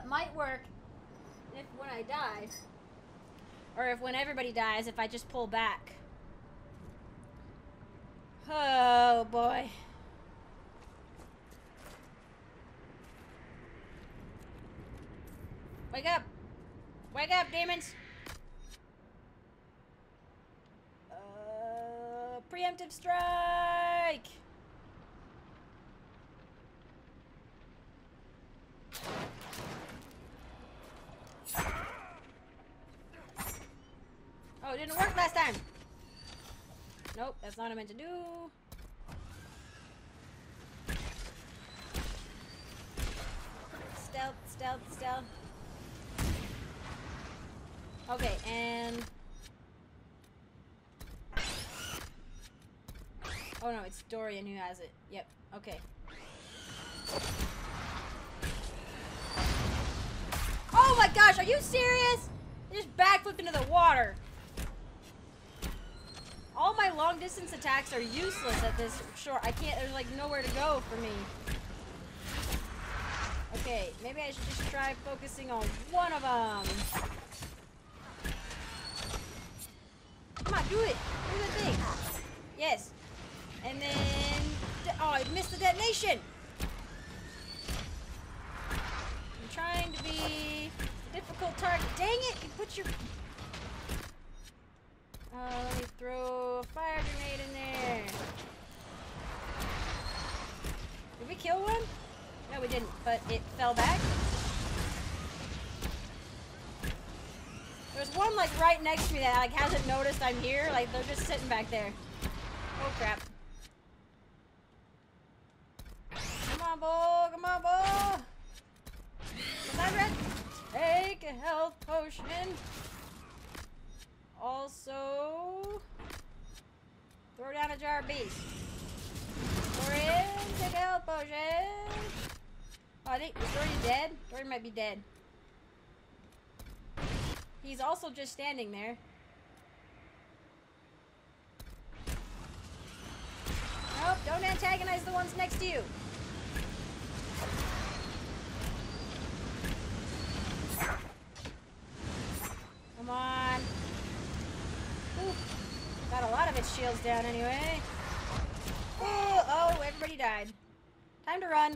might work if when I die. Or if when everybody dies, if I just pull back. Oh, boy. Wake up! Wake up, demons! Preemptive strike! Oh, it didn't work last time! Nope, that's not what I meant to do. Stealth, stealth, stealth. Okay, and... Oh no, it's Dorian who has it. Yep, okay. Oh my gosh, are you serious? It just backflipped into the water. All my long distance attacks are useless at this short. I can't, there's like nowhere to go for me. Okay, maybe I should just try focusing on one of them. Come on, do it. Do the thing. Yes. And then... Oh, I missed the detonation. I'm trying to be a difficult target. Dang it! You put your... let me throw a fire grenade in there. Did we kill one? No, we didn't, but it fell back. There's one, like, right next to me that, like, hasn't noticed I'm here. Like, they're just sitting back there. Oh, crap. Come on, bull. Come on, bull. Cassandra, take a health potion. Also, throw down a jar of bees. Dorian, take a health potion. Oh, I think, is Dorian dead? Dorian might be dead. He's also just standing there. Nope, don't antagonize the ones next to you. Come on. Ooh, got a lot of its shields down anyway. Ooh, oh, everybody died. Time to run.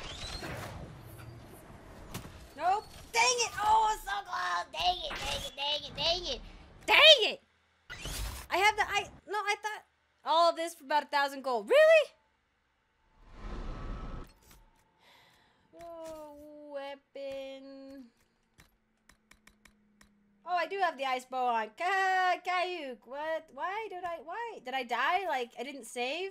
Nope. Dang it! Oh, it's so close! Dang it, dang it, dang it, dang it! Dang it! I have the, no, I thought all of this for about 1,000 gold. Really? Oh, weapon. Oh, I do have the ice bow on. Kayuk, what? Why? Did I die? Like, I didn't save?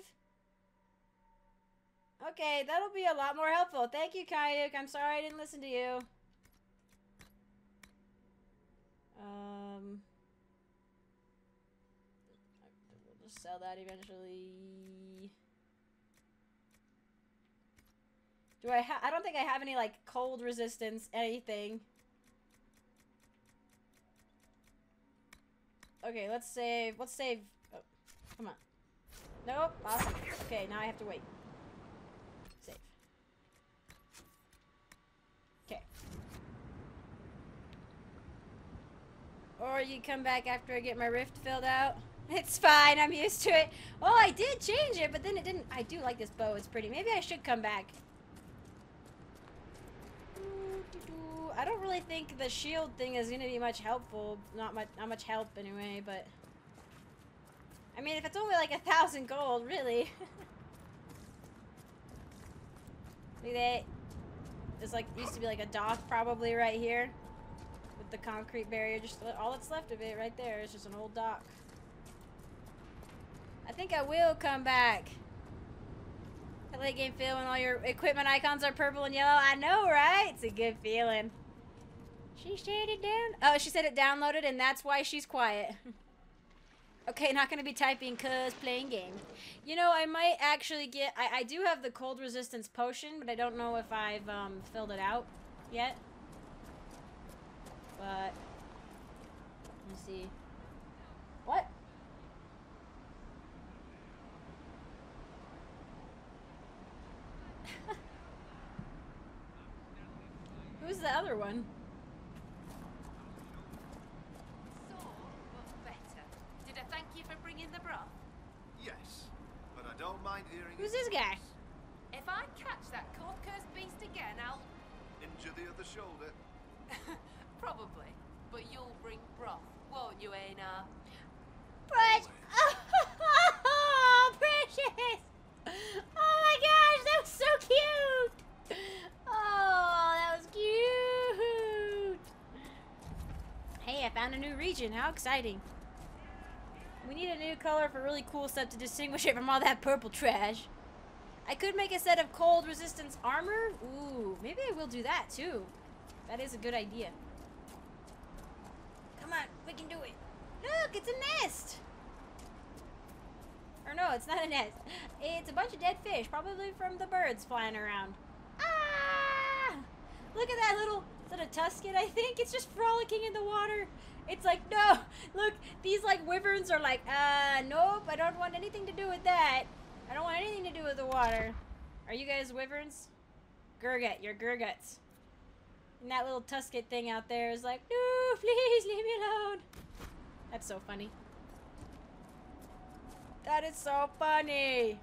Okay, that'll be a lot more helpful. Thank you, Kayuk. I'm sorry I didn't listen to you. We'll just sell that eventually. I don't think I have any, like, cold resistance, anything. Okay, let's save. Oh, come on. Nope, awesome. Okay, now I have to wait. Save. Okay. Or you come back after I get my rift filled out. It's fine, I'm used to it. Oh, I did change it, but then it didn't. I do like this bow, it's pretty. Maybe I should come back. I don't really think the shield thing is gonna be much helpful. Not much help anyway, but I mean, if it's only like 1,000 gold, really. Look at that. There's like used to be like a dock probably right here with the concrete barrier. Just all that's left of it right there is just an old dock. I think I will come back. That late game feel when all your equipment icons are purple and yellow. I know, right? It's a good feeling. She said it down. Oh, she said it downloaded, and that's why she's quiet. Okay, not gonna be typing cause playing game. You know, I might actually get. I do have the cold resistance potion, but I don't know if I've filled it out yet. But let me see. What? the other one? So much better. Did I thank you for bringing the broth? Yes, but I don't mind hearing. Who's this guy? If I catch that cold-cursed beast again, I'll... Injure the other shoulder. Probably. But you'll bring broth, won't you, Einar? But oh, precious! Oh my gosh, that was so cute! Oh, that was cute! Hey, I found a new region. How exciting! We need a new color for really cool stuff to distinguish it from all that purple trash. I could make a set of cold resistance armor. Ooh, maybe I will do that too. That is a good idea. Come on, we can do it. Look, it's a nest. Or no, it's not a nest. It's a bunch of dead fish, probably from the birds flying around. Ah! Look at that little, is that a tuscan, I think? It's just frolicking in the water. It's like, no, look, these like wyverns are like, nope, I don't want anything to do with that. I don't want anything to do with the water. Are you guys wyverns? Gurgut, you're gurguts. And that little tusket thing out there is like, no, please leave me alone. That's so funny. That is so funny.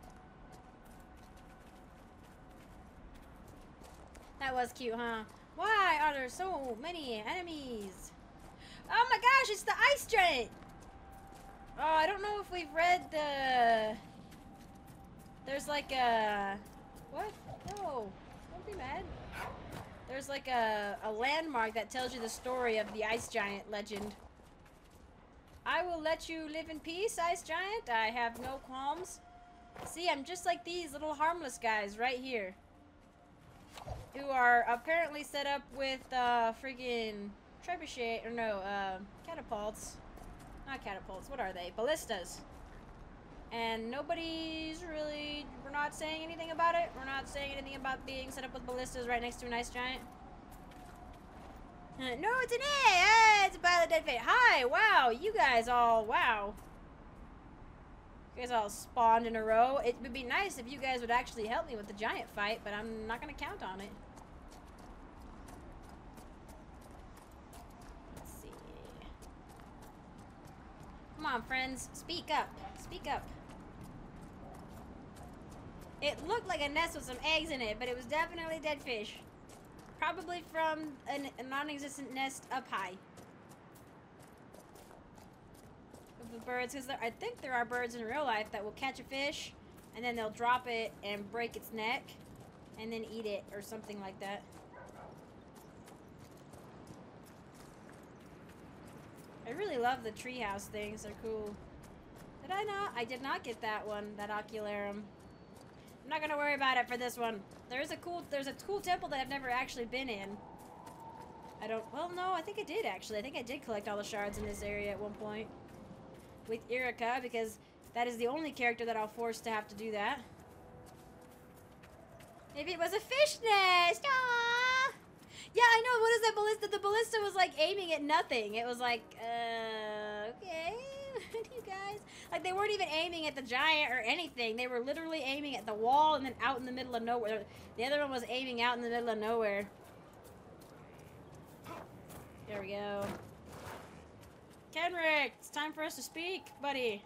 That was cute, huh? Why are there so many enemies? Oh my gosh, it's the ice giant. Oh, I don't know if we've read the... There's like a... What? No. Don't be mad. There's like a landmark that tells you the story of the ice giant legend. I will let you live in peace, ice giant. I have no qualms. See, I'm just like these little harmless guys right here. Who are apparently set up with freaking trebuchet, or no, catapults. Not catapults, what are they? Ballistas. And nobody's really, we're not saying anything about it. We're not saying anything about being set up with ballistas right next to an ice giant. No, it's an A! Ah, it's a pile of dead fish. Hi, wow, you guys all, wow. You guys all spawned in a row. It would be nice if you guys would actually help me with the giant fight, but I'm not going to count on it. Let's see. Come on, friends. Speak up. Speak up. It looked like a nest with some eggs in it, but it was definitely dead fish. Probably from a non-existent nest up high. Of the birds, because I think there are birds in real life that will catch a fish, and then they'll drop it and break its neck, and then eat it, or something like that. I really love the treehouse things. They're cool. Did I not? I did not get that one, that ocularum. I'm not gonna worry about it for this one. There's a cool temple that I've never actually been in. Well, no, I think I did actually. I think I did collect all the shards in this area at one point. With Erica, because that is the only character that I'll force to have to do that. Maybe it was a fish nest! Aww! Yeah, I know, what is that ballista? The ballista was like aiming at nothing. It was like, okay. You guys, like, they weren't even aiming at the giant or anything. They were literally aiming at the wall and then out in the middle of nowhere. The other one was aiming out in the middle of nowhere. There we go. Kenrick, it's time for us to speak, buddy.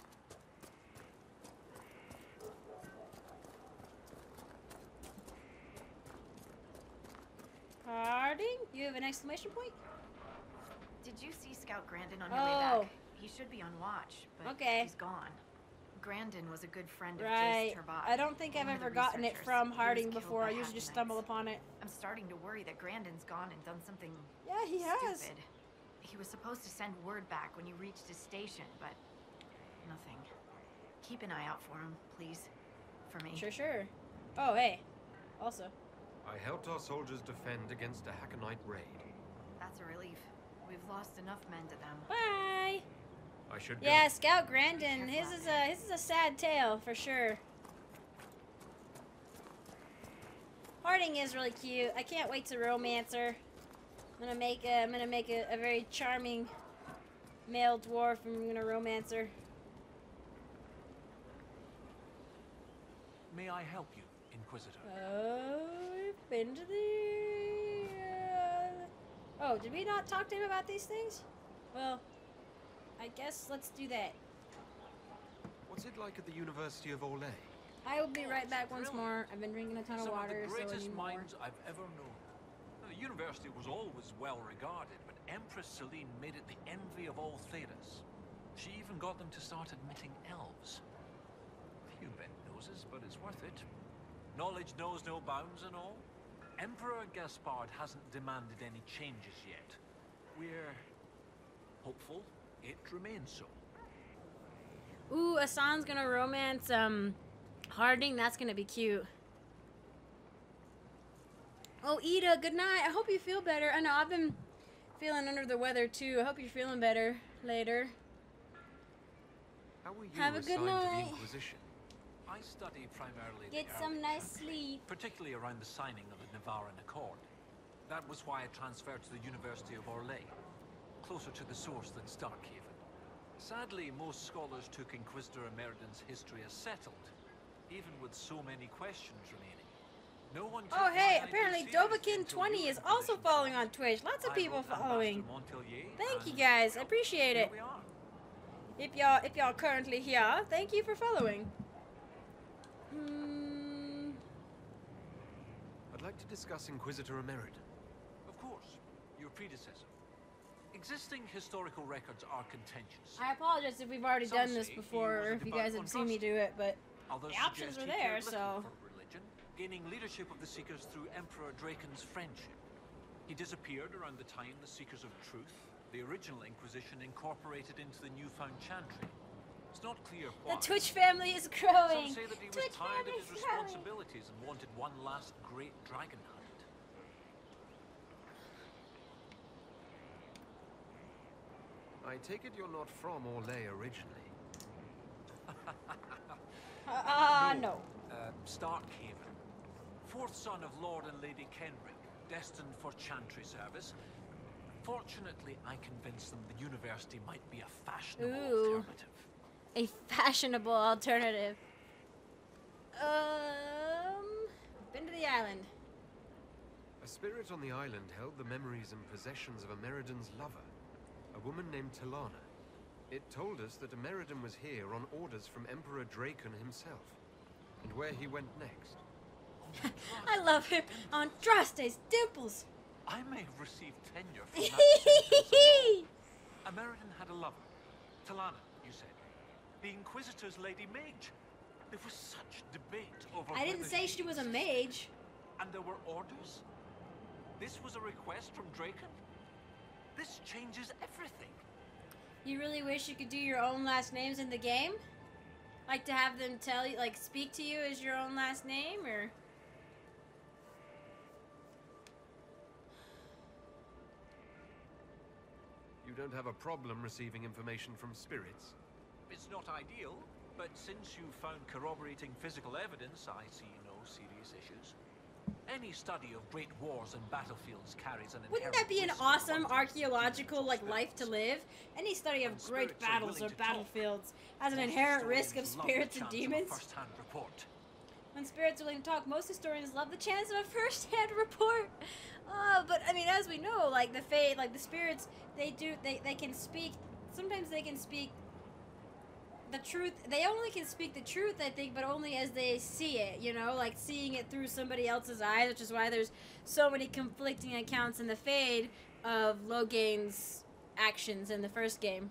Harding, you have an exclamation point? Did you see Scout Grandin on your way back? He should be on watch, but he's gone. Grandin was a good friend of Jace Turbat. I don't think I've ever gotten it from Harding before. I usually just stumble upon it. I'm starting to worry that Grandin's gone and done something he has. stupid. He was supposed to send word back when he reached his station, but nothing. Keep an eye out for him, please. For me. Sure. Oh, hey. Also. I helped our soldiers defend against a Hackernite raid. That's a relief. We've lost enough men to them. Bye. I should go. Yeah, Scout Grandin. His is a sad tale for sure. Harding is really cute. I can't wait to romance her. I'm gonna make a very charming male dwarf, and I'm gonna romance her. May I help you, Inquisitor? Oh, we've been to the Oh, did we not talk to him about these things? Well, I guess let's do that. What's it like at the University of Orlais? I will be right back once more. I've been drinking a ton of water, so I need more. Some of the greatest minds I've ever known. The university was always well regarded, but Empress Celine made it the envy of all Thedas. She even got them to start admitting elves. Few bent noses, but it's worth it. Knowledge knows no bounds and all. Emperor Gaspard hasn't demanded any changes yet. We're hopeful it remains so. Ooh, Asan's gonna romance Harding. That's gonna be cute. Oh, Ida, good night. I hope you feel better. I know I've been feeling under the weather too. I hope you're feeling better later. How were you Have a good assigned to night. the Inquisition? I studied primarily Get the some early nice country, sleep. particularly around the signing of the Navarran Accord. That was why I transferred to the University of Orlais, closer to the source than Starkhaven. Sadly, most scholars took Inquisitor Emeriden's history as settled, even with so many questions remaining. No one took Oh, hey, my apparently idea seriously until Dovakin20 your is also Inquisition following on trial. Twitch. Lots of I people wrote Ambassador following. Montelier, Thank you and, guys. I well, appreciate here it. we are. If y'all currently here, thank you for following. I'd like to discuss Inquisitor Emeriden. Of course, your predecessor. Existing historical records are contentious. I apologize if we've already Some done this say he before, was or a if you devout guys had seen me one-trusted. do it, but Others the options suggest are he there, cared little so. for religion, gaining leadership of the Seekers through Emperor Draken's friendship. He disappeared around the time the Seekers of Truth, the original Inquisition, incorporated into the newfound Chantry. It's not clear why. The Twitch family is Some growing. say that he was Twitch tired of family his is growing. responsibilities and wanted one last great dragon hunt. I take it you're not from Orlais originally. No. Starkhaven. Fourth son of Lord and Lady Kenrick, destined for Chantry service. Fortunately, I convinced them the university might be a fashionable Ooh. alternative. A fashionable alternative. Been to the island. A spirit on the island held the memories and possessions of Emeriden's lover, a woman named Talana. It told us that Emeriden was here on orders from Emperor Draken himself, and where he went next. I love him. Andraste's dimples. I may have received tenure from that sentence. Emeriden had a lover. Talana, you said. The Inquisitor's Lady Mage. There was such debate over I didn't whether say she was a existed. mage. And there were orders? This was a request from Draken? This changes everything. You really wish you could do your own last names in the game? Like to have them tell you, like speak to you as your own last name, or? You don't have a problem receiving information from spirits? It's not ideal, but since you found corroborating physical evidence, I see no serious issues. Any study of great wars and battlefields carries an Wouldn't inherent that be an risk of awesome conflict between archaeological like spirits. life to live? Any study of And great spirits are battles willing or to talk. battlefields has an Most inherent risk of historians love the spirits and chance of a demons. first-hand report. When spirits are willing to talk, most historians love the chance of a first-hand report. But I mean, as we know, like the fate, like the spirits, they can speak. Sometimes they can speak the truth. They only can speak the truth, I think, but only as they see it. You know, like seeing it through somebody else's eyes, which is why there's so many conflicting accounts in the Fade of Logain's actions in the first game.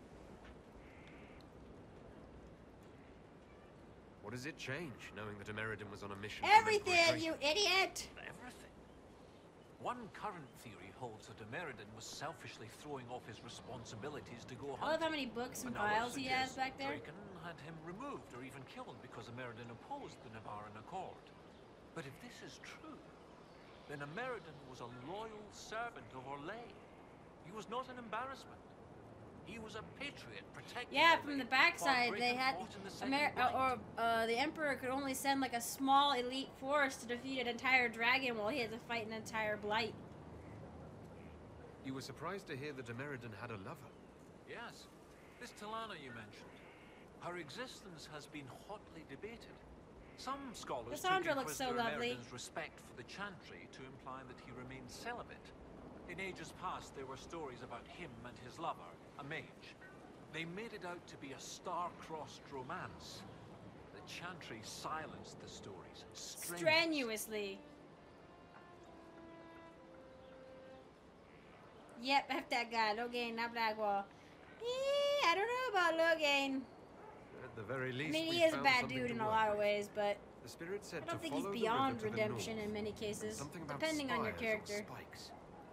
What does it change, knowing that Emeriden was on a mission? Everything, you idiot! Everything. One current theory holds that Emeriden was selfishly throwing off his responsibilities to go I love hunting. how many books and Another files he has suggests back there. Draken had him removed or even killed because Emeriden opposed the Navarran Accord. But if this is true, then Emeriden was a loyal servant of Orlais. He was not an embarrassment. He was a patriot protecting Yeah, Orlais from the while backside, they Draken had fought in the Second Blight. the Emperor could only send like a small elite force to defeat an entire dragon, while he had to fight an entire blight. You were surprised to hear that Emeriden had a lover. Yes, this Talana you mentioned. Her existence has been hotly debated. Some scholars Cassandra took looks so Inquisitor lovely. Emeriden's respect for the Chantry to imply that he remained celibate. In ages past, there were stories about him and his lover, a mage. They made it out to be a star-crossed romance. The Chantry silenced the stories strenuously. Yep, F that guy. Logain, not Blackwall. I don't know about Logain. At the very least, I mean, he is a bad dude in a lot of ways, but the spirit said I don't to think he's follow the beyond river to the redemption north. in many cases, Something about depending on your spires or character. spikes.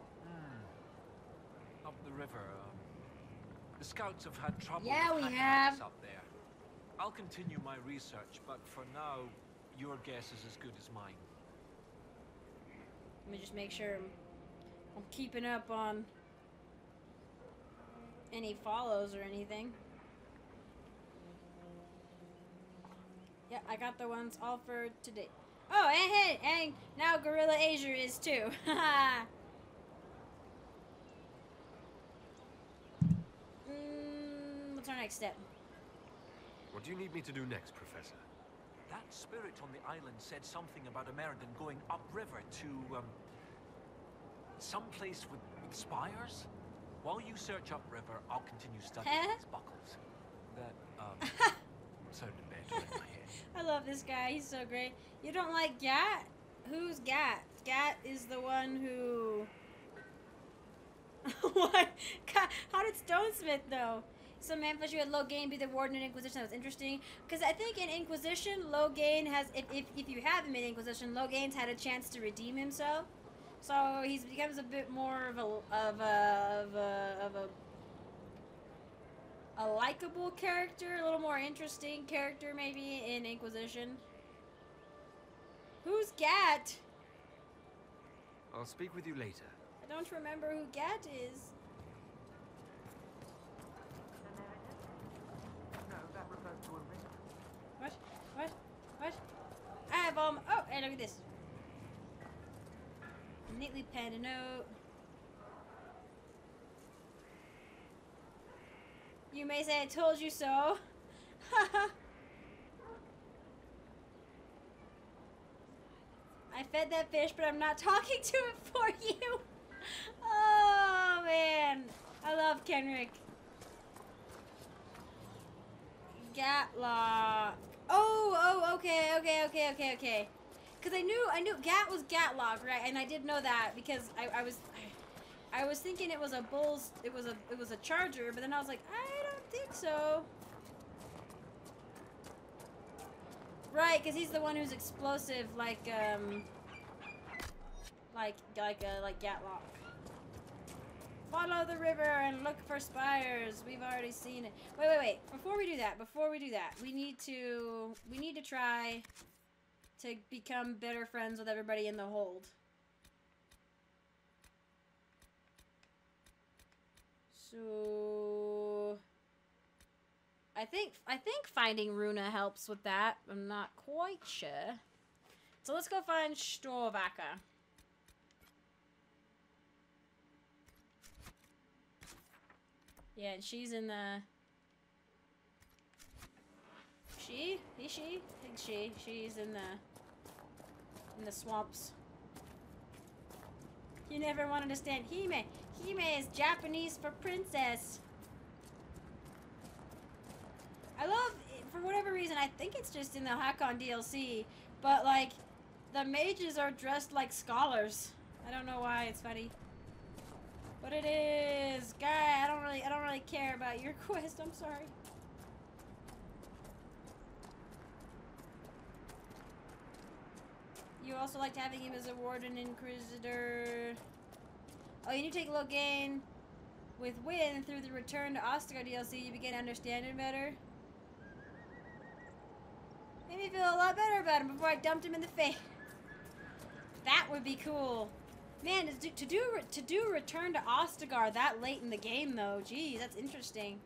Up the river. The scouts have had trouble Yeah, with we hackers have. up there. I'll continue my research, but for now, your guess is as good as mine. Let me just make sure I'm keeping up on any follows or anything. Yeah, I got the ones all for today. Oh, and hey, and now Gorilla Asia is too. Haha. What's our next step? What do you need me to do next, Professor? That spirit on the island said something about a Meriden going upriver to, someplace with spires? While you search upriver, I'll continue studying these buckles. That, sounded better in my head. I love this guy. He's so great. You don't like Gat? Who's Gat? Gat is the one who... What? God, how did Stonesmith know? Some man flesh you had Logain be the warden in Inquisition. That was interesting. Because I think in Inquisition, Logain has... If you have him in Inquisition, Logain's had a chance to redeem himself. So he becomes a bit more of a likable character, a little more interesting character maybe in Inquisition. Who's Gat? I'll speak with you later. I don't remember who Gat is. No, that refers to a ring. What? What? What? I have oh, hey, look at this. Neatly penned a note. You may say I told you so. I fed that fish, but I'm not talking to it for you. Oh, man. I love Kenrick. Gatlock. Oh, okay. Because I knew Gat was Gatlock, right? And I did know that because I was thinking it was a bull's, it was a charger, but then I was like, I don't think so. Right, because he's the one who's explosive, like Gatlock. Follow the river and look for spires. We've already seen it. Wait. Before we do that, we need to try to become better friends with everybody in the hold. So I think finding Runa helps with that. I'm not quite sure. So let's go find Storvaka. Yeah, and she's in the... She's in the swamps. You never want to understand Hime. Hime is Japanese for princess. I love, for whatever reason, I think it's just in the Hakon DLC, but like, the mages are dressed like scholars. I don't know why, it's funny. But it is. Guy, I don't really care about your quest, I'm sorry. You also liked having him as a warden inquisitor. Oh, you need to take Logain with Win through the Return to Ostagar DLC. You begin to understand him better. Made me feel a lot better about him before I dumped him in the face. That would be cool. Man, to do Return to Ostagar that late in the game though, geez, that's interesting.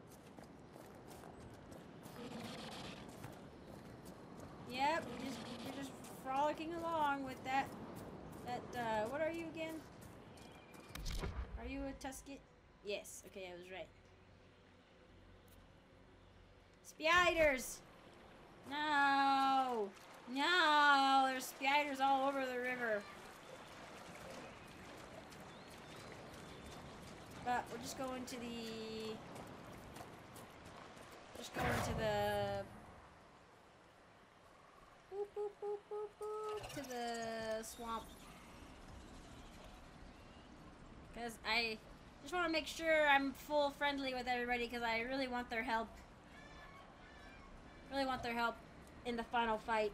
Yep, you're just frolicking along with that, what are you again? Are you a Tusken? Yes, okay, I was right. Spiders! No! No! There's spiders all over the river. we're just going to the... Just going to the... Boop, boop, boop, boop, boop, to the swamp. Because I just want to make sure I'm full friendly with everybody because I really want their help. Really want their help in the final fight.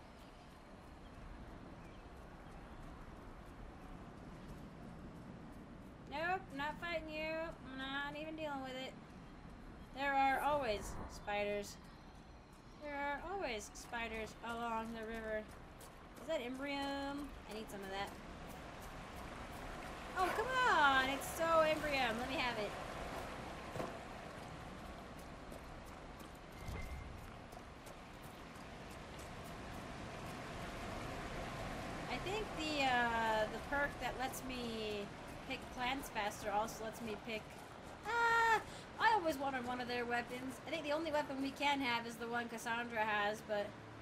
Nope, not fighting you. I'm not even dealing with it. There are always spiders. There are always spiders along the river. Is that Imbrium? I need some of that. Oh, come on! It's so Imbrium. Let me have it. I think the perk that lets me pick plants faster also lets me pick... I always wanted one of their weapons. I think the only weapon we can have is the one Cassandra has, but...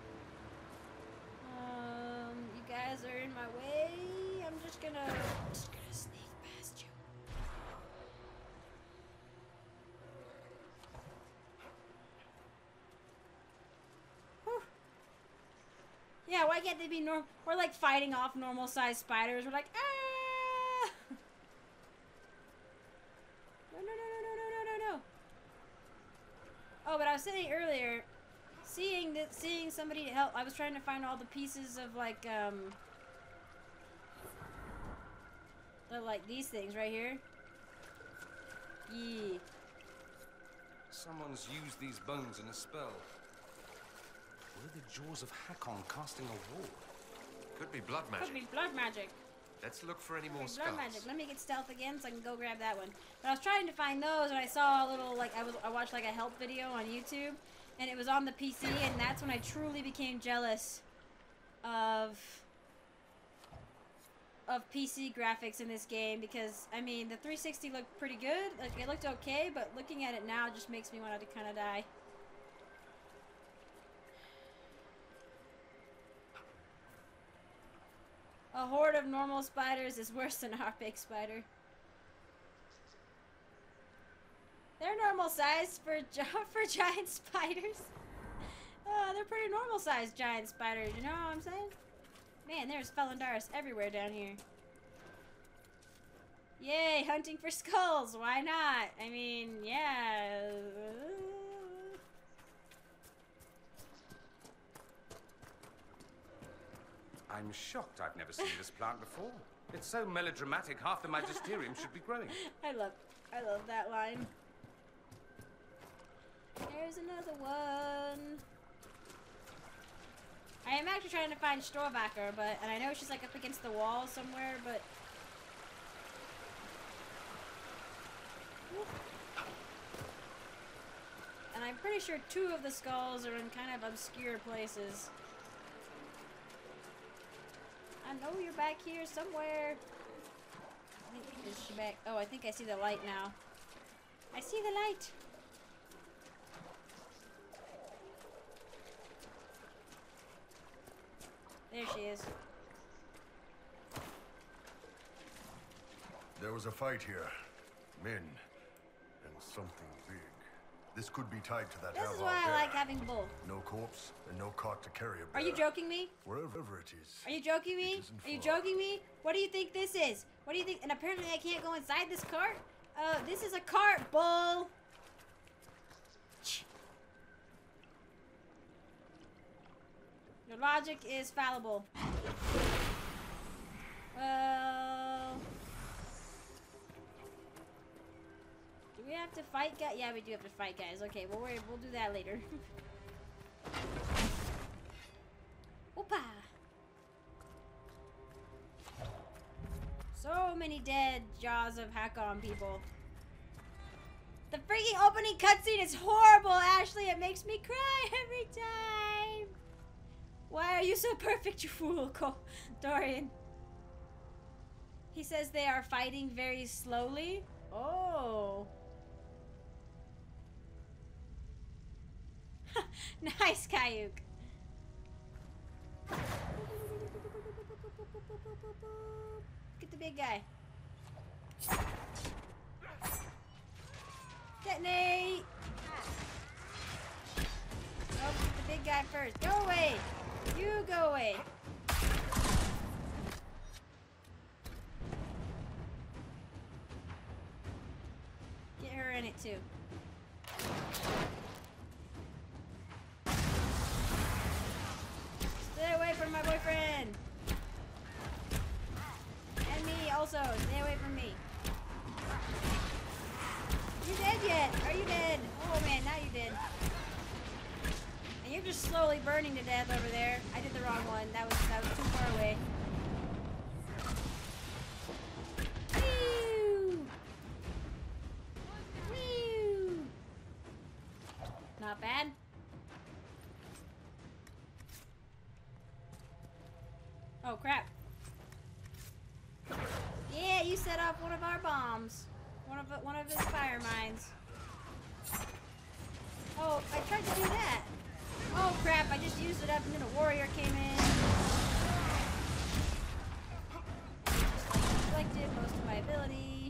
you guys are in my way. I'm just gonna sneak past you. Whew. Yeah, why can't they be normal? We're like fighting off normal-sized spiders. We're like, ah! No. Oh, but I was saying earlier, seeing somebody to help. I was trying to find all the pieces of like these things right here. Yeah. Someone's used these bones in a spell. Were the jaws of Hakon casting a ward? Could be blood magic. Could be blood magic. Let's look for any more skulls. Blood magic. Let me get stealth again so I can go grab that one. But I was trying to find those and I saw a little, like, I watched like a help video on YouTube and it was on the PC and that's when I truly became jealous of PC graphics in this game because, I mean, the 360 looked pretty good. Like, it looked okay, but looking at it now just makes me want to kind of die. A horde of normal spiders is worse than our big spider. They're normal sized for giant spiders. They're pretty normal sized giant spiders, you know what I'm saying? Man, there's Felondaris everywhere down here. Yay, hunting for skulls, why not? I mean, yeah. I'm shocked I've never seen this plant before. It's so melodramatic, half the magisterium should be growing. I love that line. There's another one. I am actually trying to find Storvacker, and I know she's like up against the wall somewhere, but... And I'm pretty sure 2 of the skulls are in kind of obscure places. I know you're back here somewhere. Is she back? Oh, I think I see the light now. I see the light. There she is. There was a fight here. Men. And something big. This could be tied to that This is why I like having both. No corpse and no cart to carry a bear. Are you joking me? Wherever it is. Are you joking me? Are you joking me? What do you think this is? What do you think? And apparently I can't go inside this cart? This is a cart, bull. Your logic is fallible. Well... Do we have to fight guys? Yeah, we do have to fight guys. Okay, we'll do that later. Whoopa! So many dead jaws of Hakon people. The freaking opening cutscene is horrible, Ashley. It makes me cry every time. Why are you so perfect, you fool, Dorian? He says they are fighting very slowly. Oh. Nice, Kayuk. Get the big guy. Detonate! Oh, the big guy first. Go away! You go away! Get her in it too. Stay away from my boyfriend! And me also. Stay away from me. You dead yet? Are you dead? Oh man, now you're dead. And you're just slowly burning to death over there. I did the wrong one. That was too far away. Woo! Woo! Not bad. Oh crap. Yeah, you set off one of our bombs. One of his fire mines. Oh, I tried to do that. Oh crap, I just used it up and then a warrior came in. Just like deflected most of my ability.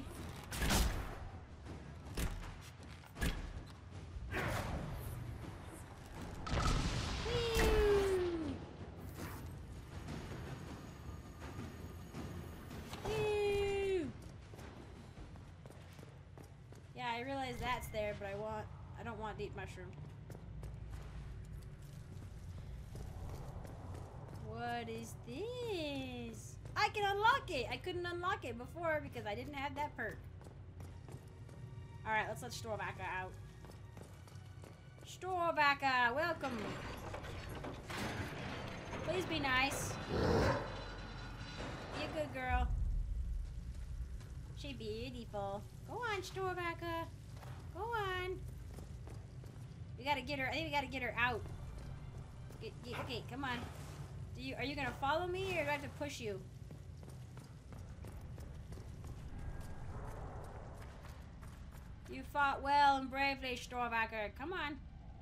I realize that's there, but I don't want deep mushroom. What is this? I can unlock it! I couldn't unlock it before because I didn't have that perk. Alright, let's let Storvaka out. Storvaka, welcome! Please be nice. Be a good girl. She beautiful. Go on, Storvaka. Go on. We gotta get her. I think we gotta get her out. Okay, come on. Are you gonna follow me, or do I have to push you? You fought well and bravely, Storvaka. Come on.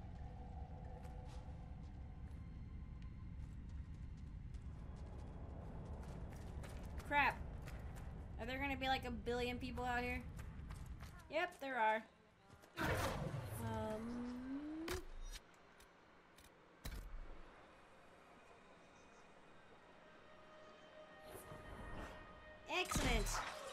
Crap. Are there gonna be like a billion people out here? Yep, there are. Excellent.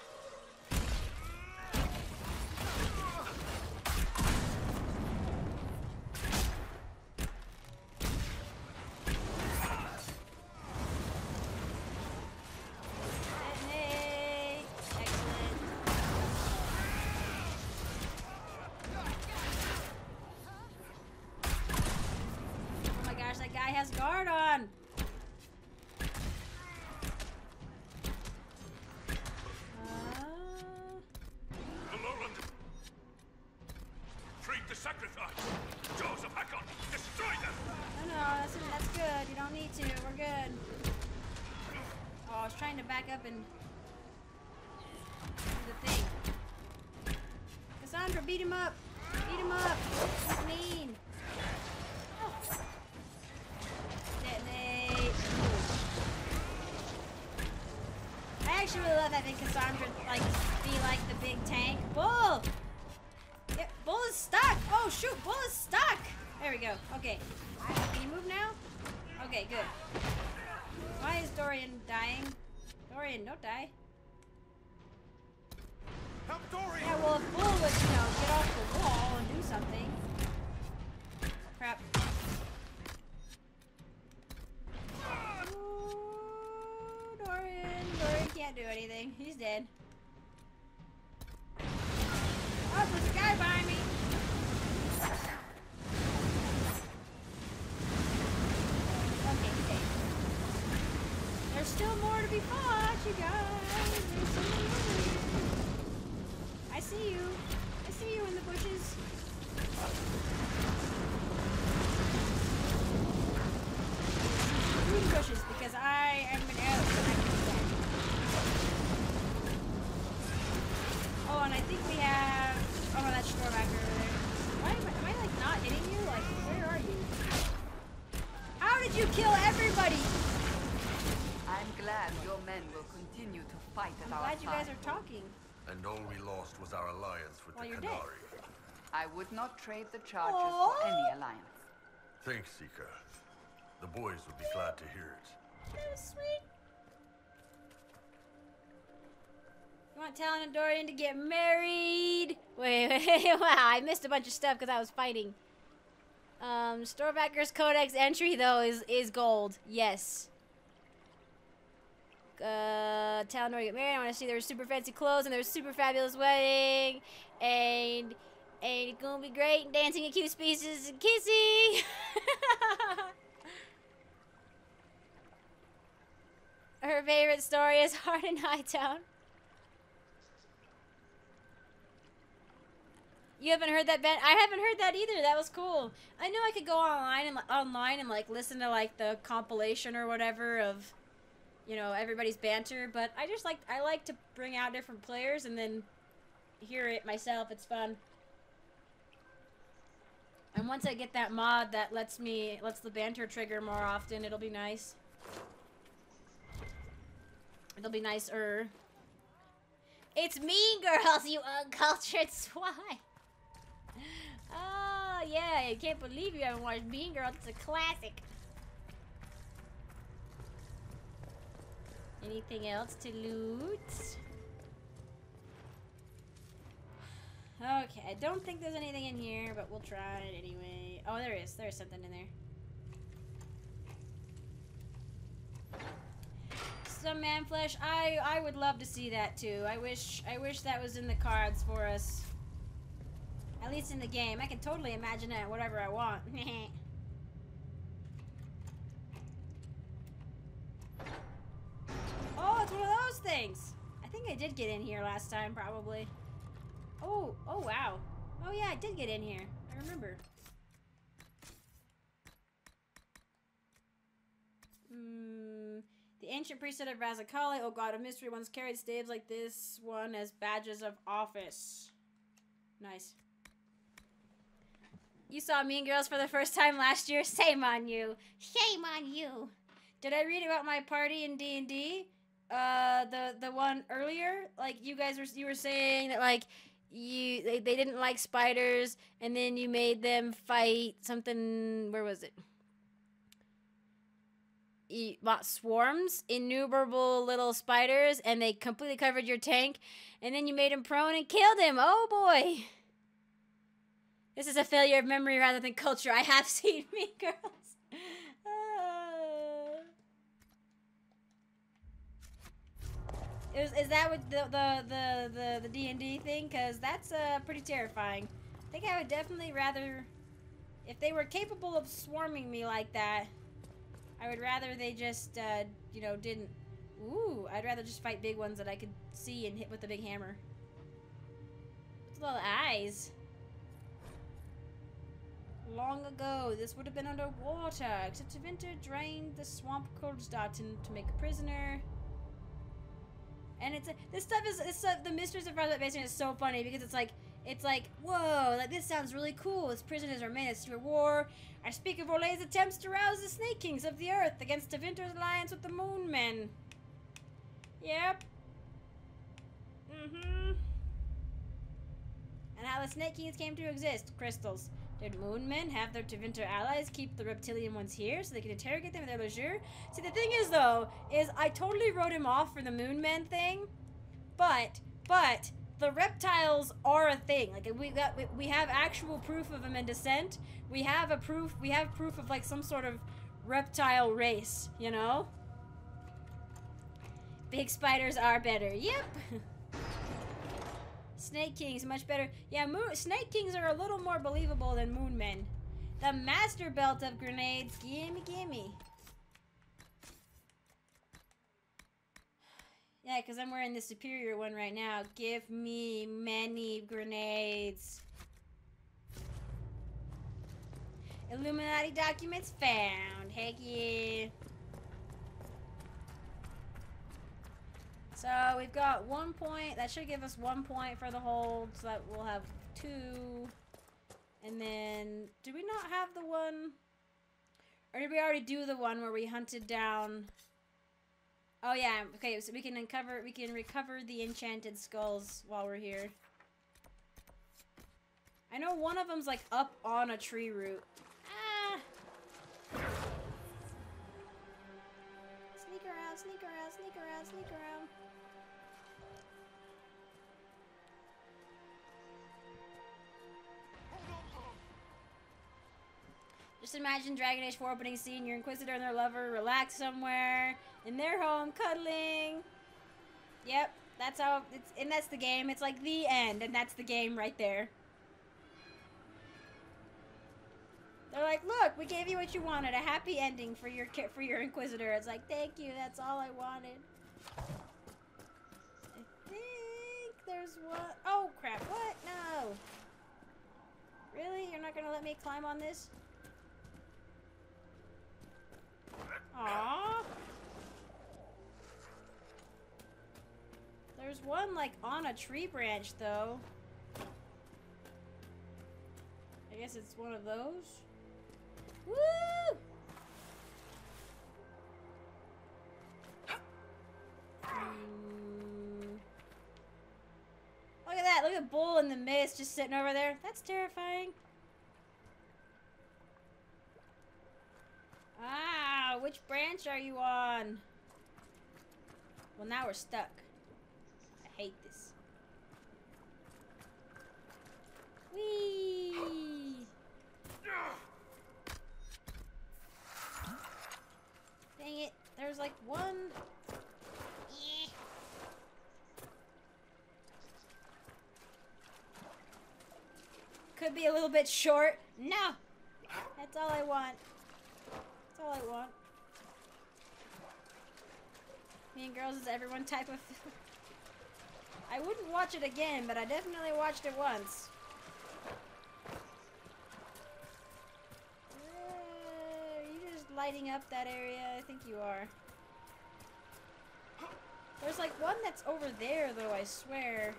Has guard on. Treat the sacrifice. Jaws of Hakon, destroy them. No, that's good. You don't need to. We're good. Oh, I was trying to back up and do the thing. Cassandra, beat him up. Beat him up. He's mean. I actually really love having Cassandra be like the big tank. Bull! Yeah, Bull is stuck! Oh shoot, Bull is stuck! There we go. Okay. Can you move now? Okay, good. Why is Dorian dying? Dorian, don't die. Help Dorian! Yeah, well if Bull would, get off the wall and do something. Crap. Dorian can't do anything. He's dead. Oh, there's a guy behind me. Okay. There's still more to be fought, you guys. There's still more. I see you. I see you in the bushes. Green bushes, because I am an elf. Oh, and I think we have... Oh, no, that's Storvaka over there. Why am I like, not hitting you? Like, where are you? How did you kill everybody? I'm glad your men will continue to fight at I'm our glad you guys side. are talking. And all we lost was our alliance with Well, the you're Qunari. I would not trade the charges for any alliance. Thanks, Sika. The boys will be glad to hear it. That was sweet. You want Talon and Dorian to get married? Wait, wow, I missed a bunch of stuff because I was fighting. Storebacker's Codex entry, though, is gold. Yes. Talon and Dorian get married. I want to see their super fancy clothes and their super fabulous wedding. And it's gonna be great and dancing and cute speeches and kissing. Her favorite story is Hard in Hightown. You haven't heard that, Ben? I haven't heard that either. That was cool. I know I could go online and like listen to like the compilation or whatever of, you know, everybody's banter, but I like to bring out different players and then hear it myself. It's fun. And once I get that mod that lets the banter trigger more often, it'll be nice. It'll be nicer. It's Mean Girls, you uncultured swine. Oh, yeah, I can't believe you haven't watched Mean Girls. It's a classic. Anything else to loot? Okay, I don't think there's anything in here, but we'll try it anyway. Oh, there is. There's something in there. Some man flesh. I would love to see that too. I wish that was in the cards for us. At least in the game. I can totally imagine it whatever I want. Oh, it's one of those things. I think I did get in here last time, probably. Oh wow. Oh yeah, I did get in here. I remember. The ancient priesthood of Razakali, oh god of mystery, once carried staves like this one as badges of office. Nice. You saw Mean Girls for the first time last year? Shame on you. Shame on you. Did I read about my party in D&D? The one earlier? Like, you were saying that, like, they didn't like spiders, and then you made them fight something, where was it? You bought swarms, innumerable little spiders, and they completely covered your tank, and then you made him prone and killed him. Oh boy. This is a failure of memory rather than culture. I have seen Mean Girls. Is that what the D&D thing? Because that's pretty terrifying. I think I would definitely rather, if they were capable of swarming me like that, I would rather they just, you know, didn't. Ooh, I'd rather just fight big ones that I could see and hit with a big hammer. With little eyes. Long ago, this would have been underwater, except Winter drained the swamp Kuldstaten to make a prisoner. And this stuff is the Mysteries of Frozen Basin is so funny because it's like, whoa, like this sounds really cool. His prisoners are menace to war. I speak of Orlay's attempts to rouse the Snake Kings of the Earth against Tevinter's alliance with the Moon Men. Yep. And how the Snake Kings came to exist. Crystals. Did Moon Men have their Tevinter allies keep the reptilian ones here so they could interrogate them at their leisure? See, the thing is, though, is I totally wrote him off for the Moon Men thing, but the reptiles are a thing. Like we have actual proof of them in Descent. We have proof of like some sort of reptile race, you know? Big spiders are better. Yep. Snake Kings, much better. Yeah, Snake Kings are a little more believable than Moon Men. The Master Belt of Grenades. Gimme, gimme. Yeah, because I'm wearing the superior one right now. Give me many grenades. Illuminati documents found. Heck yeah. So we've got 1 point. That should give us 1 point for the hold. So that we'll have 2. And then, do we not have the one? Or did we already do the one where we hunted down? Oh yeah. Okay, so we can recover the enchanted skulls while we're here. I know one of them's like up on a tree root. Ah! Sneak around, sneak around, sneak around, sneak around. Just imagine Dragon Age 4 opening scene, your Inquisitor and their lover relax somewhere in their home, cuddling. Yep, that's how it's, and that's the game. It's like the end, and that's the game right there. They're like, look, we gave you what you wanted, a happy ending for your Inquisitor. It's like, thank you, that's all I wanted. I think there's one. Oh crap! What? No. Really? You're not gonna let me climb on this? Aww. There's one, like, on a tree branch, though. I guess it's one of those. Woo! Look at that. Look at the bull in the mist just sitting over there. That's terrifying. Ah, which branch are you on? Well, now we're stuck. I hate this. Whee! Dang it. There's like one. Could be a little bit short. No! That's all I want. That's all I want. Mean Girls is everyone type of film. I wouldn't watch it again, but I definitely watched it once. Are you just lighting up that area? I think you are. There's like one that's over there, though, I swear.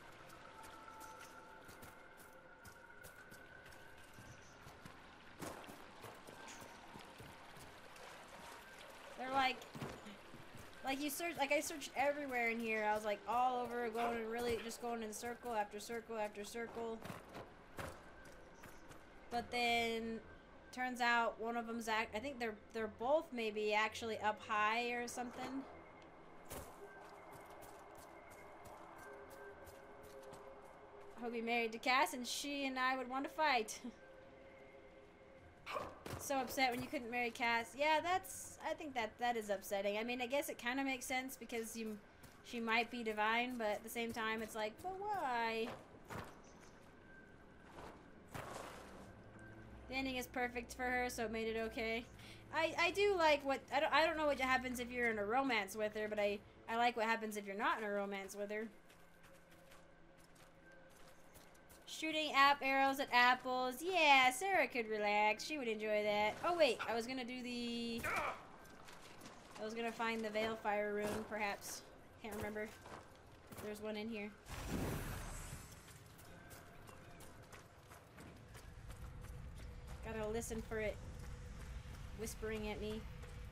They're like you search, like I searched everywhere in here. I was like all over, going and really just going in circle after circle after circle. But then turns out one of them's I think they're both maybe actually up high or something. He'll be married to Cass, and she and I would want to fight. So upset when you couldn't marry Cass. Yeah, I think that is upsetting. I mean, I guess it kind of makes sense because she might be divine, but at the same time, it's like, but why? The ending is perfect for her, so it made it okay. I do like what I don't know what happens if you're in a romance with her, but I like what happens if you're not in a romance with her. Shooting arrows at apples. Yeah, Sarah could relax. She would enjoy that. Oh, wait. I was going to find the Veilfire rune, perhaps. Can't remember if there's one in here. Gotta listen for it whispering at me.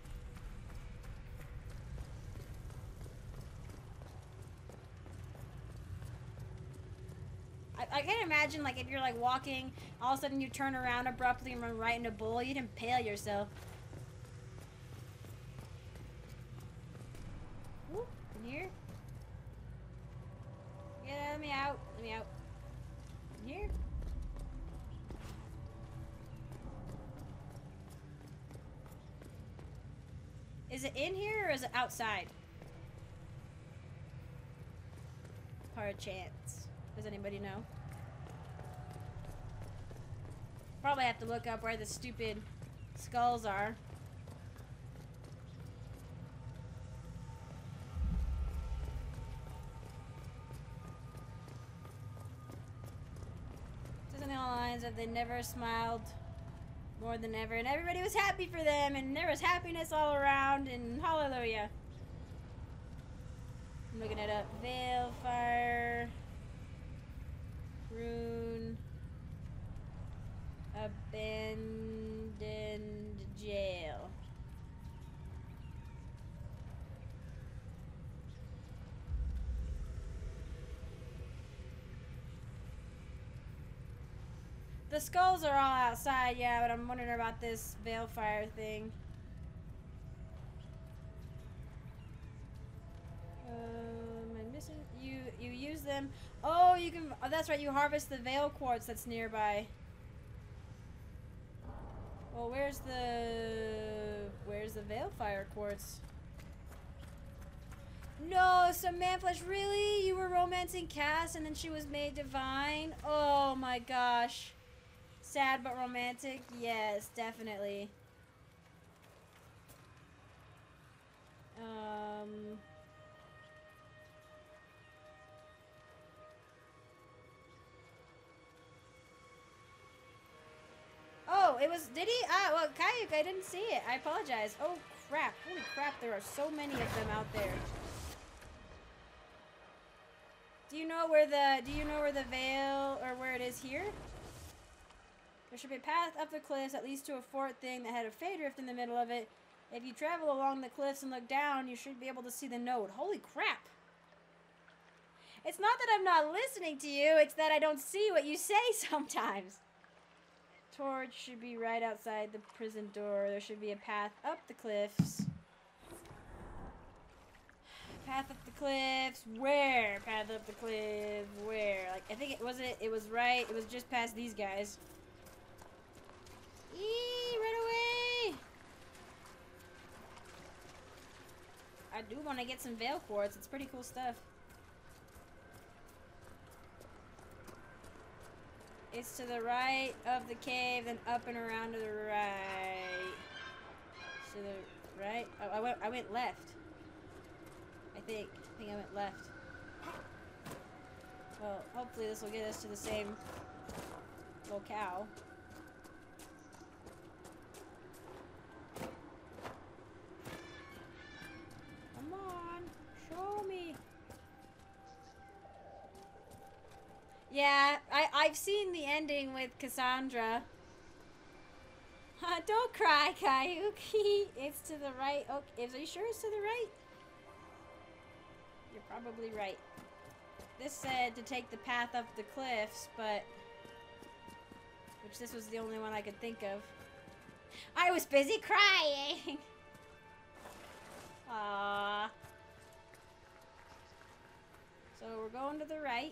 I can't imagine, like, if you're, like, walking, all of a sudden you turn around abruptly and run right into a bull. You'd impale yourself. Whoop, in here? Yeah, let me out. Let me out. In here? Is it in here or is it outside? Perchance. Does anybody know? Probably have to look up where the stupid skulls are. Something along the lines of they never smiled more than ever, and everybody was happy for them, and there was happiness all around, and hallelujah. I'm looking it up. Veilfire rune. Abandoned jail. the skulls are all outside, yeah, but I'm wondering about this Veilfire thing. I'm missing. You use them. Oh, you can. Oh, that's right. You harvest the Veil Quartz that's nearby. Well, where's the Veilfire Quartz? No, Manflesh, really? You were romancing Cass and then she was made divine? Oh my gosh. Sad but romantic? Yes, definitely. Oh, it was, did he? Ah, well, Kayuk, I didn't see it. I apologize. Oh, crap. Holy crap, there are so many of them out there. Do you know where the veil, or where it is here? There should be a path up the cliffs that leads to a fort thing that had a fade rift in the middle of it. If you travel along the cliffs and look down, you should be able to see the node. Holy crap. It's not that I'm not listening to you, it's that I don't see what you say sometimes. Torch should be right outside the prison door. There should be a path up the cliffs. Path up the cliffs. Where? Path up the cliff. Where? Like, I think it was right. It was just past these guys. Eee, run away! I do want to get some Veil Quartz. It's pretty cool stuff. It's to the right of the cave, then up and around to the right. To the right? Oh, I went left. I think I went left. Well, hopefully this will get us to the same locale. Come on, show me. Yeah, I've seen the ending with Cassandra. Don't cry, Kayuk. It's to the right. Okay, are you sure it's to the right? You're probably right. This said to take the path up the cliffs, but... Which this was the only one I could think of. I was busy crying! Aww. So we're going to the right.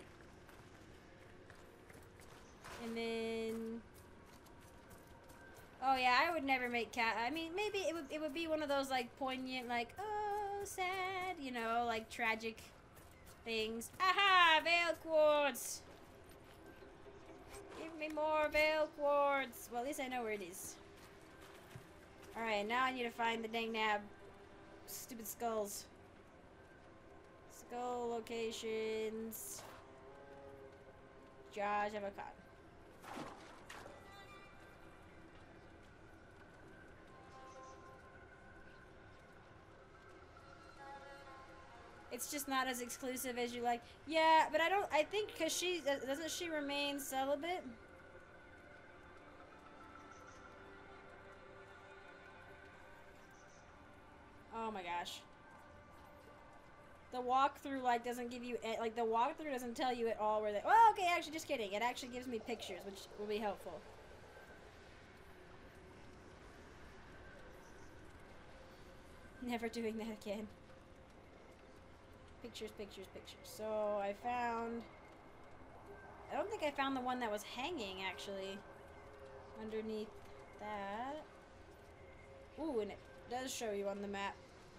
And then... Oh yeah, I would never make cat. I mean, maybe it would be one of those like poignant, like, oh, sad, you know, like tragic things. Aha! Veil Quartz! Give me more Veil Quartz! Well, at least I know where it is. Alright, now I need to find the dang nab. Stupid skulls. Skull locations. Josh Avocado. It's just not as exclusive as you like. Yeah, but I think because doesn't she remain celibate? Oh my gosh. The walkthrough, like, doesn't give you, like, the walkthrough doesn't tell you at all where they, well, okay, actually, just kidding. It actually gives me pictures, which will be helpful. Never doing that again. Pictures, pictures, pictures. So I don't think I found the one that was hanging, actually. Underneath that. Ooh, and it does show you on the map.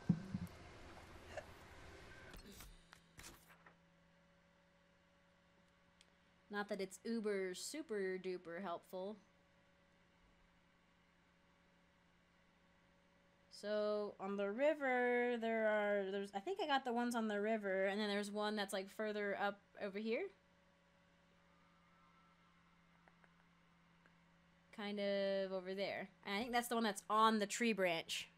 Not that it's uber super duper helpful. So on the river, there's I think I got the ones on the river, and then there's one that's like further up over here. Kind of over there. And I think that's the one that's on the tree branch.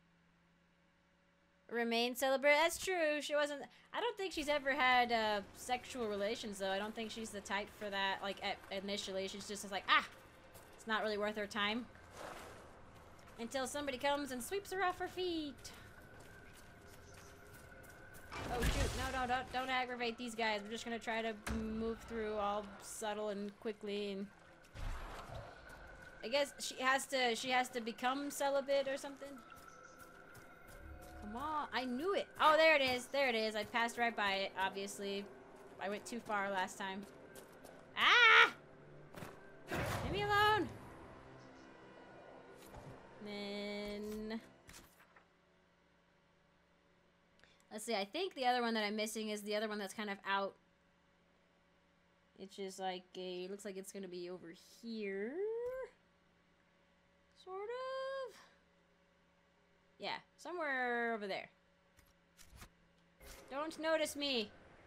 Remain celibate. That's true. She wasn't. I don't think she's ever had sexual relations, though. I don't think she's the type for that. Like initially, she's just like, ah, it's not really worth her time. Until somebody comes and sweeps her off her feet. Oh shoot! No, don't aggravate these guys. We're just gonna try to move through all subtle and quickly. And I guess she has to become celibate or something. Come on, I knew it. Oh, there it is. There it is. I passed right by it, obviously. I went too far last time. Ah! Leave me alone. Then let's see. I think the other one that I'm missing is the other one that's kind of out. It's just like a, looks like it's gonna be over here. Sort of. Yeah, somewhere over there. Don't notice me.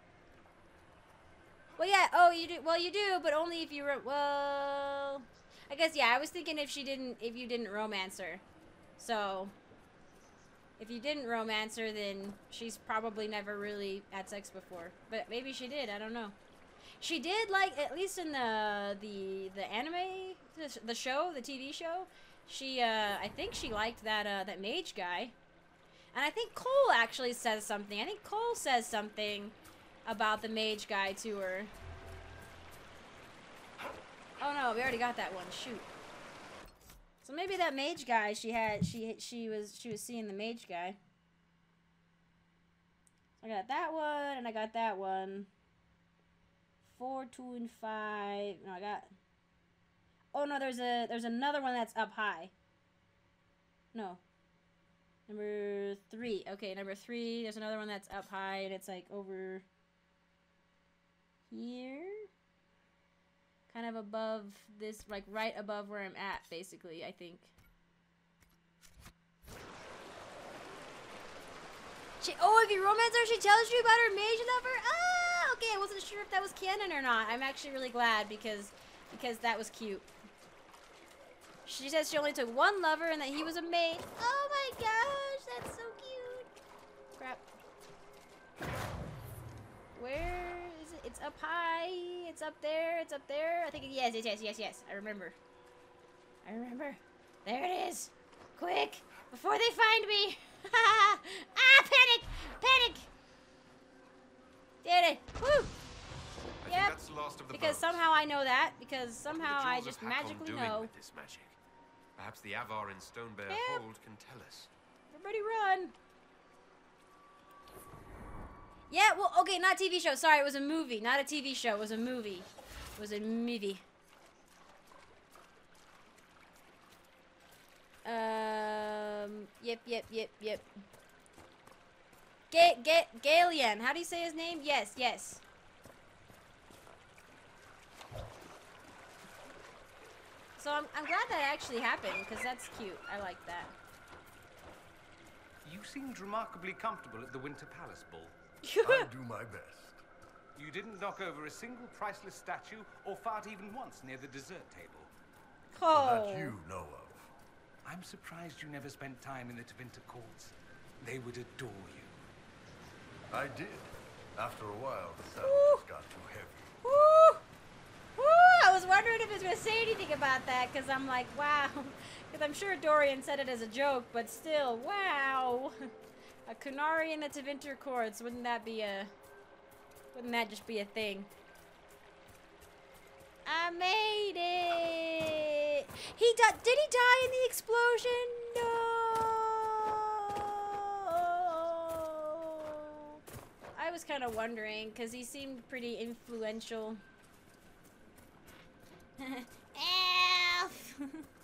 Well, yeah. Oh, you do. Well, you do, but only if you. Well, I guess yeah. I was thinking if you didn't romance her. So, if you didn't romance her, then she's probably never really had sex before. But maybe she did. I don't know. She did, like, at least in the anime, the show, the TV show. She, I think she liked that mage guy. And I think Cole actually says something. I think Cole says something about the mage guy to her. Oh no, we already got that one. Shoot. So maybe that mage guy she was seeing the mage guy. I got that one and I got that one. 4, 2, and 5. No, I got. Oh no, there's another one that's up high. No. Number 3. Okay, number 3. There's another one that's up high, and it's like over here, kind of above this, like right above where I'm at, basically. I think. Oh, if you romance her, she tells you about her mage lover. Ah, okay. I wasn't sure if that was canon or not. I'm actually really glad because that was cute. She says she only took one lover and that he was a mage. Oh my gosh, that's so cute. Crap. Where is it? It's up high. It's up there. It's up there. I think yes. I remember. There it is. Quick, before they find me. Ah, panic! Panic! Did it. Woo! Yep. That's the last of the because boats. somehow I know that. Because somehow I just magically know. With this magic? Perhaps the Avar in Stonebear Hold can tell us. Everybody run! Yeah, well, okay, not TV show. Sorry, it was a movie. Not a TV show. It was a movie. It was a movie. Yep. Galian. How do you say his name? Yes. So I'm glad that actually happened, because that's cute. I like that. You seemed remarkably comfortable at the Winter Palace Ball. I do my best. You didn't knock over a single priceless statue or fart even once near the dessert table. Oh. That you know of. I'm surprised you never spent time in the Tevinter courts. They would adore you. I did. After a while, the saddle just got too heavy. Woo! I was wondering if he was going to say anything about that, because I'm like, wow. Because I'm sure Dorian said it as a joke, but still, wow. A Kunari in the Tevinter courts, wouldn't that just be a thing? I made it! Did he die in the explosion? No! I was kind of wondering, because he seemed pretty influential. Elf!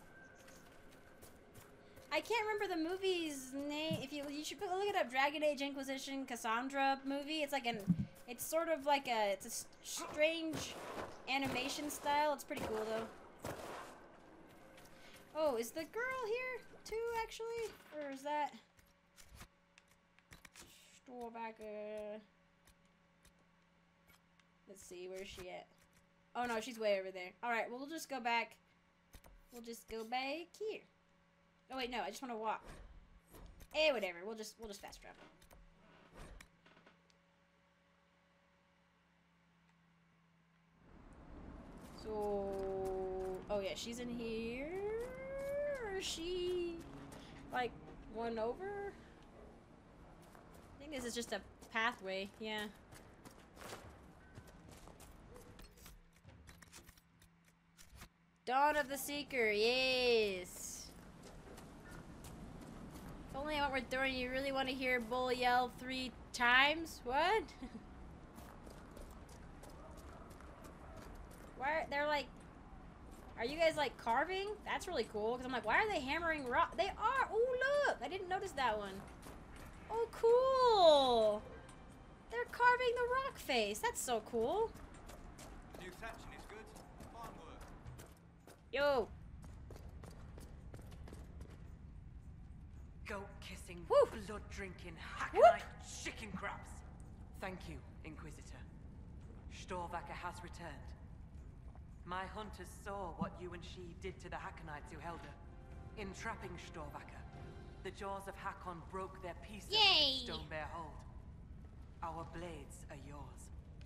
I can't remember the movie's name. You should look it up. Dragon Age Inquisition Cassandra movie. It's like it's sort of like it's a strange animation style. It's pretty cool though. Oh, is the girl here too actually, or is that? Store back. Let's see, where's she at? Oh no, she's way over there. All right, well we'll just go back. We'll just go back here. Oh wait, no, I just want to walk. Eh, whatever. We'll just fast travel. So, oh yeah, she's in here. Or is she like one over? I think this is just a pathway. Yeah. Dawn of the Seeker, yes. If only I were throwing, you really want to hear Bull yell 3 times? What? Why, they're like, are you guys like carving? That's really cool, because I'm like, why are they hammering rock? They are, oh look, I didn't notice that one. Oh cool. They're carving the rock face, that's so cool. The attachment is good. Fine work. Yo. Goat-kissing, Woo. blood-drinking, hackneyed chicken crabs. Thank you, Inquisitor. Storvacker has returned. My hunters saw what you and she did to the Hackonites who held her. In trapping Storvacker, the jaws of Hakon broke their pieces Yay. of Stonebear hold. Our blades are yours.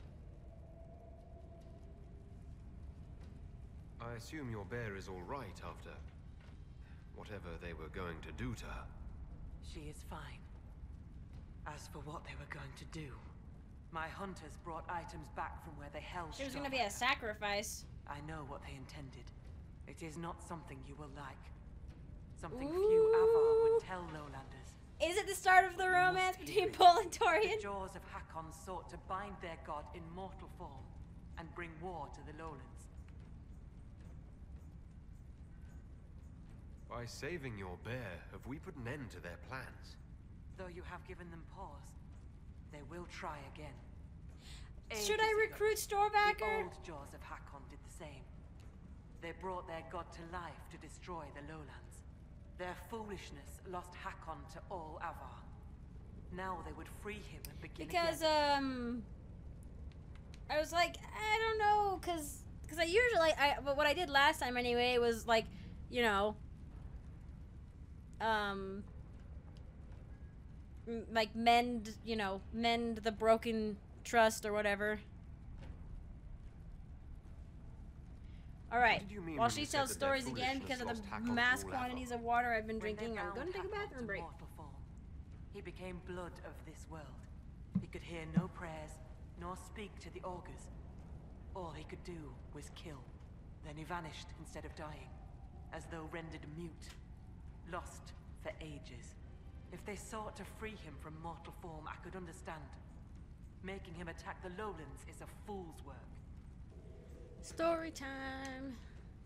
I assume your bear is all right after whatever they were going to do to her. She is fine. As for what they were going to do, my hunters brought items back from where they held She was gonna be a sacrifice. I know what they intended. It is not something you will like. Something Ooh. few Avar would tell Lowlanders. Is it the start of the romance between Bull and Torian? The jaws of Hakon sought to bind their god in mortal form and bring war to the Lowlands. By saving your bear, have we put an end to their plans? Though you have given them pause, they will try again. Should I recruit Storvacker? The old jaws of Hakon did the same. They brought their god to life to destroy the Lowlands. Their foolishness lost Hakon to all Avar. Now they would free him and begin again. I was like, I don't know, cause I usually, but what I did last time anyway was like, you know, like mend the broken trust or whatever. All right. While she tells stories again because of the mass quantities of water I've been drinking, I'm going to take a bathroom break. He became blood of this world. He could hear no prayers, nor speak to the augurs. All he could do was kill. Then he vanished instead of dying, as though rendered mute, lost for ages. If they sought to free him from mortal form, I could understand. Making him attack the Lowlands is a fool's work. Story time.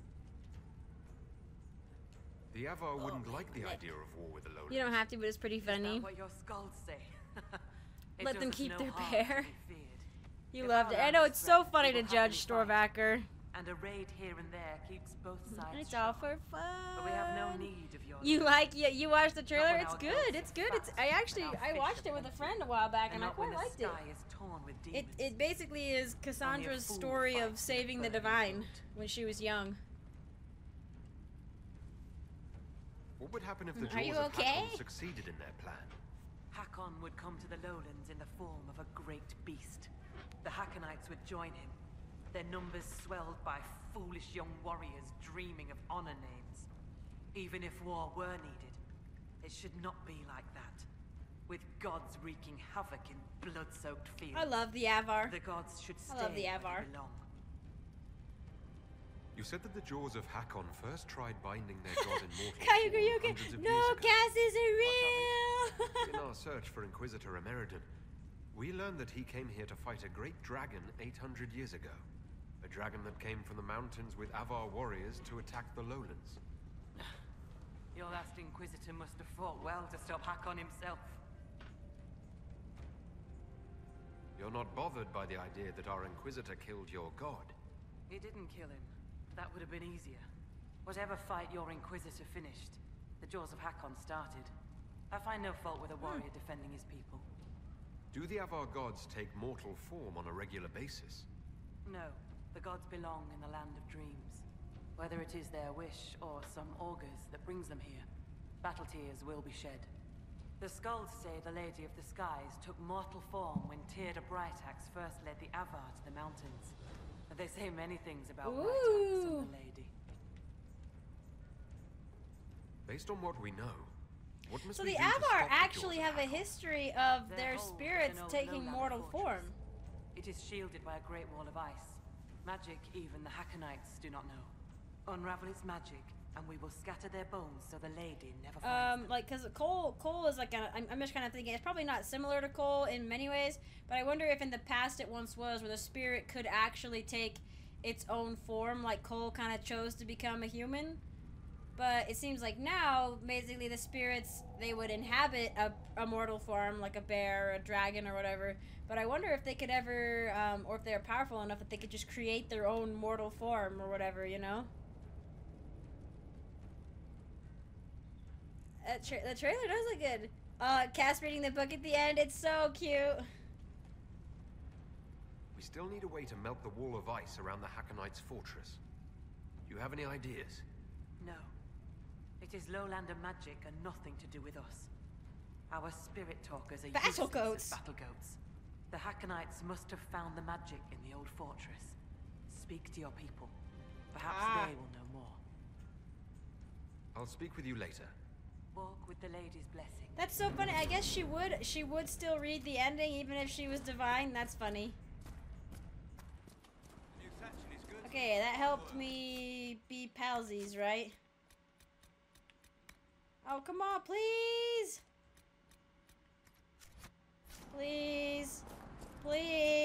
The Avar wouldn't like the idea of war with the Lowlands. You don't have to, but it's pretty funny. Is that what your skulls say? Let them keep their bear. You loved it. I know, it's so funny to judge Storvacker. And a raid here and there keeps both sides. It's all for fun. But we have no need of your. You like? Yeah, you watched the trailer. It's good. It's good. It's. I watched it with a friend a while back, and I quite liked it. It basically is Cassandra's story of saving the divine when she was young. What would happen if the jaws of Hakon succeeded in their plan? Hakon would come to the Lowlands in the form of a great beast. The Hackonites would join him. Their numbers swelled by foolish young warriors dreaming of honor names. Even if war were needed, it should not be like that. With gods wreaking havoc in blood-soaked fields. I love the Avar. The gods should stay I love the Avar. where they belong. You said that the jaws of Hakon first tried binding their god in mortal form hundreds of no, years ago. Cass isn't real! In our search for Inquisitor Emeridon, we learned that he came here to fight a great dragon 800 years ago. A dragon that came from the mountains with Avar warriors to attack the Lowlands. Your last Inquisitor must have fought well to stop Hakon himself. You're not bothered by the idea that our Inquisitor killed your god? He didn't kill him. That would have been easier. Whatever fight your Inquisitor finished, the jaws of Hakon started. I find no fault with a warrior defending his people. Do the Avar gods take mortal form on a regular basis? No. The gods belong in the land of dreams. Whether it is their wish or some augurs that brings them here, battle tears will be shed. The skulls say the Lady of the Skies took mortal form when Tyrda Brightaxe first led the Avar to the mountains. They say many things about Brightaxe and the Lady. Based on what we know, what must so we the do to Avar stop the actually jaws of have a Hakon? history of their spirits taking mortal form. It is shielded by a great wall of ice. Magic even the Hackonites do not know. Unravel its magic, and we will scatter their bones so the lady never finds them. Like, cause Cole is like I'm just kind of thinking it's probably not similar to Cole in many ways, but I wonder if in the past it once was, where the spirit could actually take its own form, like Cole kind of chose to become a human. But it seems like now, basically, the spirits, they would inhabit a mortal form, like a bear, or a dragon, or whatever. But I wonder if they could ever, or if they're powerful enough that they could just create their own mortal form, or whatever, you know? The trailer does look good. Cass reading the book at the end, it's so cute. We still need a way to melt the wall of ice around the Hackonites' fortress. Do you have any ideas? No. It is lowlander magic and nothing to do with us. Our spirit talkers are battle useless goats. as battle goats. The Hackonites must have found the magic in the old fortress. Speak to your people. Perhaps they will know more. I'll speak with you later. Walk with the lady's blessing. That's so funny. I guess she would still read the ending even if she was divine. That's funny. Okay, that helped me be palsies, right? Oh, come on, please! Please. Please.